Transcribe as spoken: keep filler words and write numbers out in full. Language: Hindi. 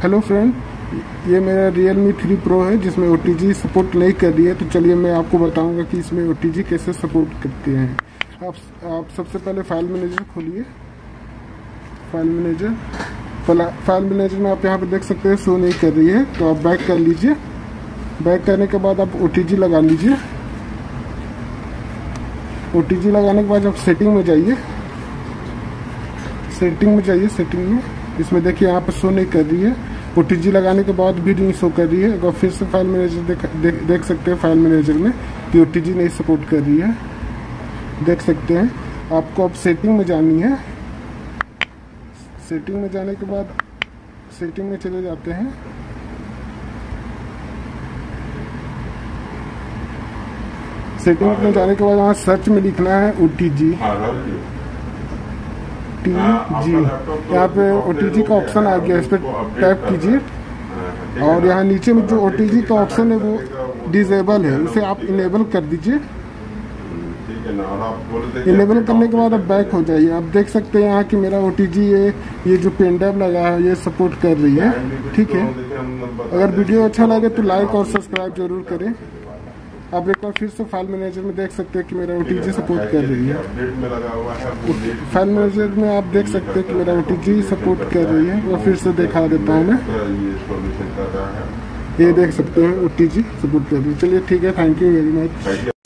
हेलो फ्रेंड, ये मेरा Realme थ्री प्रो है जिसमें ओ टी जी सपोर्ट नहीं कर रही है। तो चलिए मैं आपको बताऊंगा कि इसमें ओ टी जी कैसे सपोर्ट करते हैं। आप आप सबसे पहले फाइल मैनेजर खोलिए। फाइल मैनेजर फाइल मैनेजर में आप यहाँ पे देख सकते हैं शो नहीं कर रही है, तो आप बैक कर लीजिए। बैक करने के बाद आप ओ टी जी लगा लीजिए। ओ टी जी लगाने के बाद आप सेटिंग में जाइए। सेटिंग में जाइए सेटिंग में इसमें देखिए यहाँ पर शो नहीं कर रही है। ओ टी जी लगाने के बाद भी नहीं शो कर रही है। अगर फिर से फाइल मैनेजर देख देख, देख सकते हैं फाइल मैनेजर में कि ओ टी जी नहीं सपोर्ट कर रही है, देख सकते हैं। आपको अब सेटिंग में जानी है। सेटिंग में जाने के बाद सेटिंग में चले जाते हैं। सेटिंग में जाने के बाद वहाँ सर्च में लिखना है O T G T G. यहाँ पे ओ टी जी का ऑप्शन आ गया, इस पर टैप कीजिए और यहाँ नीचे में जो ओ टी जी का ऑप्शन है वो डिजेबल है, इसे आप इनेबल कर दीजिए। इनेबल करने के बाद अब बैक हो जाइए। आप देख सकते हैं यहाँ कि मेरा ओ टी जी ये ये जो पेन ड्राइव लगा है ये सपोर्ट कर रही है। ठीक है, अगर वीडियो अच्छा लगे तो लाइक और सब्सक्राइब जरूर करें। आप एक बार फिर से फाइल मैनेजर में देख सकते हैं कि मेरा ओ टी जी सपोर्ट कर रही है। फाइल मैनेजर में आप देख सकते हैं कि मेरा ओ टी जी सपोर्ट कर रही है। और फिर से दिखा देता हूँ मैं, ये देख सकते हैं ओ टी जी सपोर्ट कर रही है। चलिए ठीक है, थैंक यू वेरी मच।